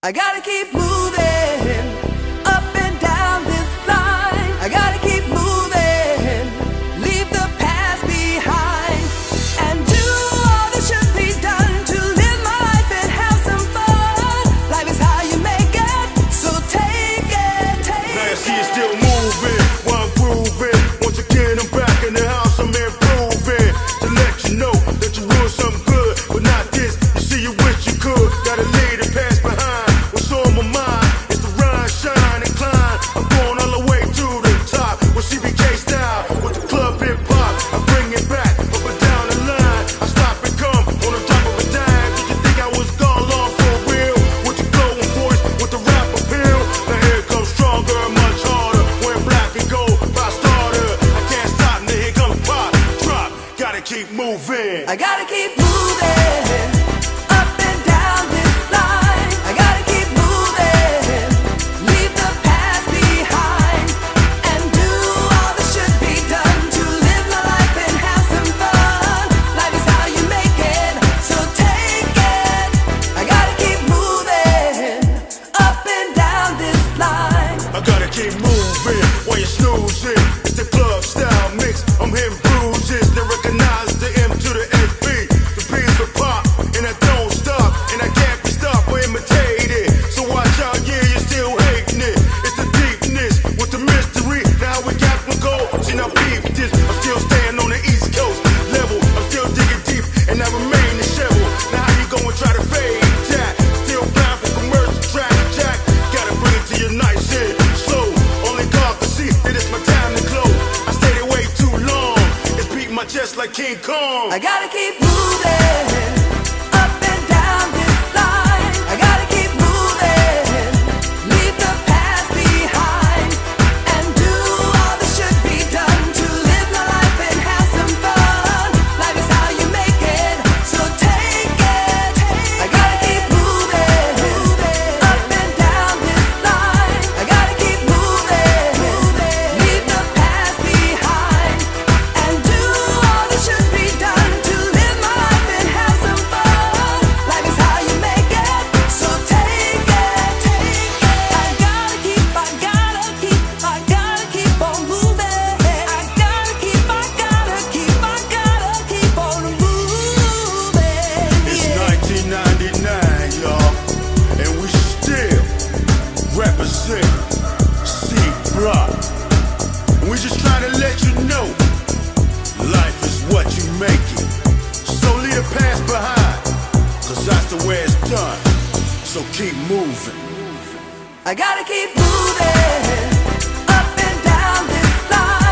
I gotta keep moving up and down this line. I gotta keep moving, leave the past behind, and do all that should be done to live my life and have some fun. Life is how you make it, so take it, take it. Now I see you still moving while I'm grooving. Once again I'm back in the house, I'm improving to let you know that you want something good, but not this. You see, you wish you could. Gotta leave the past behind. What's on my mind is to run, shine, and climb. I'm going all the way to the top with CBK style, with the club hip hop. I bring it back up and down the line. I stop and come on the top of a dime. Did you think I was gone long for real? With the glowing voice, with the rap appeal. Now here it comes stronger, much harder. When black and gold by starter, I can't stop. Now here comes pop, drop. Gotta keep moving. I gotta keep moving up and down this line. I gotta keep moving, leave the past behind, and do all that should be done to live my life and have some fun. Life is how you make it, so take it. I gotta keep moving up and down this line. I gotta keep moving while you're snoozing. It's the club style mix. I'm hitting bruises. They recognize the M to the SB. The B's for pop, and I don't stop, and I can't be stopped or imitated. So watch out, yeah, you're still hating it. It's the deepness with the mystery. Now we got to go. See, now peep this. I'm still staying on the East Coast level. I'm still digging deep, and I remain the shovel. Now how you gonna try to fade that? Still blind for commercial track, Jack. Gotta bring it to you nice and slow. Only God can see that it's my time to close. I stayed away too long. It's beating my chest like King Kong. I gotta keep moving up and down this line. I gotta keep moving, leave the past behind, and do all that should be done to live my life and have some fun. Life is how you make it, so take it. I gotta keep moving up and down this line. I gotta keep moving, leave the past behind, and do all that should be done to live my life and have some fun. Life is how you make it, so take it, take it. I gotta keep on moving. I gotta keep on moving. It's 1999, y'all, and we still represent C-Block. And we just trying to let you know, life is what you make it. So leave the past behind, cause that's the way it's done. So keep moving. I gotta keep moving up and down this line.